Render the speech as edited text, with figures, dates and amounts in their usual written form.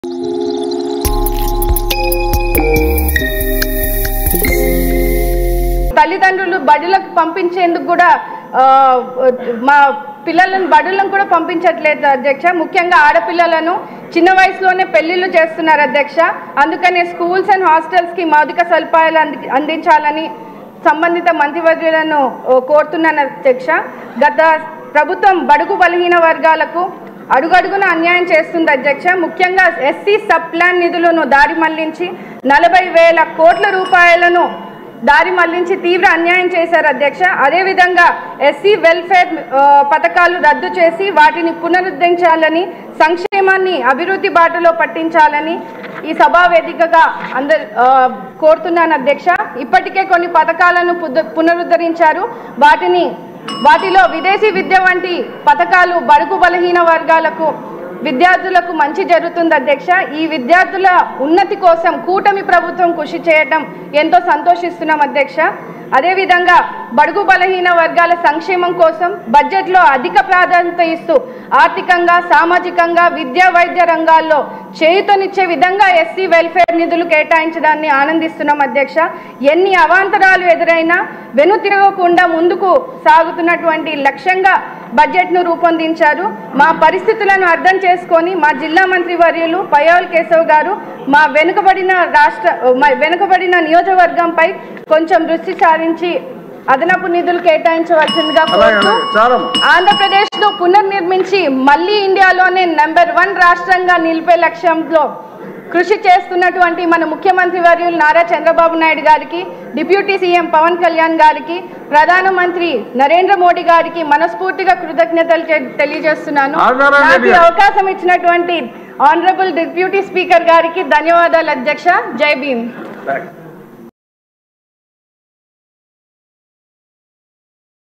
తల్లిదండ్రులు బడులకు పంపించేందుకు కూడా మా పిల్లలను బడులను కూడా పంపించట్లేదు అధ్యక్ష. ముఖ్యంగా ఆడపిల్లలను చిన్న వయసులోనే పెళ్లిళ్ళు చేస్తున్నారు అధ్యక్ష. అందుకనే స్కూల్స్ అండ్ హాస్టల్స్కి మౌలిక సదుపాయాలు అందించాలని సంబంధిత మంత్రివర్యులను కోరుతున్నాను అధ్యక్ష. గత ప్రభుత్వం బడుగు బలహీన వర్గాలకు అడుగడుగున అన్యాయం చేస్తుంది అధ్యక్ష. ముఖ్యంగా ఎస్సీ సబ్ ప్లాన్ నిధులను దారి మళ్లించి 40,000 కోట్ల రూపాయలను దారి మళ్లించి తీవ్ర అన్యాయం చేశారు అధ్యక్ష. అదేవిధంగా ఎస్సీ వెల్ఫేర్ పథకాలు రద్దు చేసి వాటిని పునరుద్ధరించాలని, సంక్షేమాన్ని అభివృద్ధి బాటలో పట్టించాలని ఈ సభా వేదికగా కోరుతున్నాను అధ్యక్ష. ఇప్పటికే కొన్ని పథకాలను పునరుద్ధరించారు. వాటిలో విదేశీ విద్య వంటి పథకాలు బడుగు బలహీన వర్గాలకు విద్యార్థులకు మంచి జరుగుతుంది అధ్యక్ష. ఈ విద్యార్థుల ఉన్నతి కోసం కూటమి ప్రభుత్వం కృషి చేయడం ఎంతో సంతోషిస్తున్నాం అధ్యక్ష. అదేవిధంగా బడుగు బలహీన వర్గాల సంక్షేమం కోసం బడ్జెట్లో అధిక ప్రాధాన్యత ఇస్తూ ఆర్థికంగా, సామాజికంగా, విద్యా వైద్య రంగాల్లో చేయూతనిచ్చే విధంగా ఎస్సీ వెల్ఫేర్ నిధులు కేటాయించడాన్ని ఆనందిస్తున్నాం అధ్యక్ష. ఎన్ని అవాంతరాలు ఎదురైనా వెనుతిరగకుండా ముందుకు సాగుతున్నటువంటి లక్ష్యంగా బడ్జెట్ను రూపొందించారు. మా పరిస్థితులను అర్థం చేసుకొని మా జిల్లా మంత్రి వర్యులు పయ్యావుల కేశవ్ గారు మా వెనుకబడిన నియోజకవర్గంపై కొంచెం దృష్టి సారించి అదనపు నిధులు కేటాయించవలసిందిగా కోరుతూ ఆంధ్రప్రదేశ్ను పునర్నిర్మించి మళ్లీ ఇండియాలోనే నెంబర్ 1 రాష్ట్రంగా నిలిపే లక్ష్యంలో కృషి చేస్తున్నటువంటి మన ముఖ్యమంత్రి వర్యులు నారా చంద్రబాబు నాయుడు గారికి, డిప్యూటీ సీఎం పవన్ కళ్యాణ్ గారికి, ప్రధానమంత్రి నరేంద్ర మోడీ గారికి మనస్ఫూర్తిగా కృతజ్ఞతలు తెలియజేస్తున్నాను. నాకు అవకాశం ఇచ్చినటువంటి ఆనరబుల్ డిప్యూటీ స్పీకర్ గారికి ధన్యవాదాలు అధ్యక్ష. జై భీమ్.